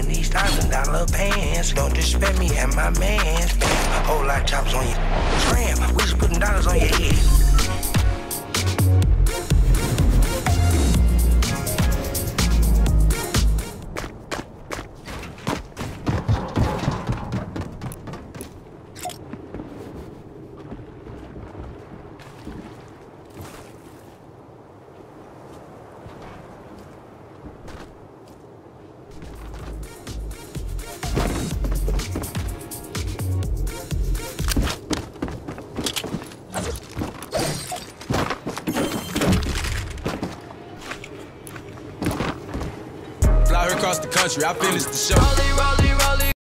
these $1,000 pants. Don't disrespect me and my mans. Whole lot of chops on you. Scram, we just putting dollars on your head. Across the country, I finished the show.